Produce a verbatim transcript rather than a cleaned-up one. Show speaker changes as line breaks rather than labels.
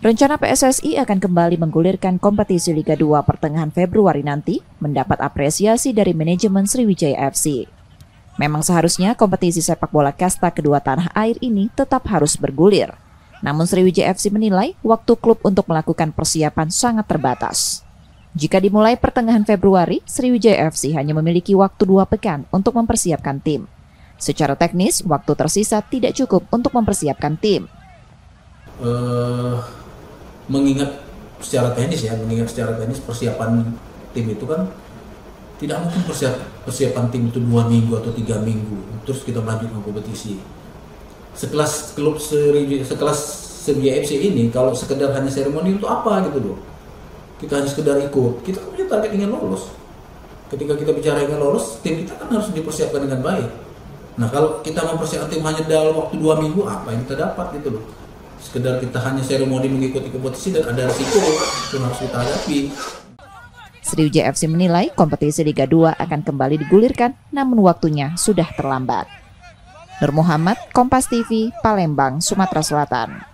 Rencana P S S I akan kembali menggulirkan kompetisi Liga dua pertengahan Februari nanti mendapat apresiasi dari manajemen Sriwijaya F C. Memang seharusnya kompetisi sepak bola kasta kedua tanah air ini tetap harus bergulir. Namun Sriwijaya F C menilai waktu klub untuk melakukan persiapan sangat terbatas. Jika dimulai pertengahan Februari, Sriwijaya F C hanya memiliki waktu dua pekan untuk mempersiapkan tim. Secara teknis, waktu tersisa tidak cukup untuk mempersiapkan tim.
Uh... Mengingat secara teknis ya, mengingat secara teknis persiapan tim itu kan tidak mungkin persiap, persiapan tim itu dua minggu atau tiga minggu terus kita melanjutkan kompetisi. Sekelas klub seri, sekelas Sriwijaya F C ini kalau sekedar hanya seremoni itu apa gitu loh. Kita hanya sekedar ikut, kita punya target ingin lolos. Ketika kita bicara ingin lolos, tim kita kan harus dipersiapkan dengan baik. Nah kalau kita mempersiapkan tim hanya dalam waktu dua minggu, apa yang kita dapat gitu loh. Sekedar kita hanya seremoni mengikuti kompetisi dan ada risiko yang harus kita hadapi.
Sriwijaya F C menilai kompetisi Liga dua akan kembali digulirkan, namun waktunya sudah terlambat. Nur Muhammad, Kompas T V, Palembang, Sumatera Selatan.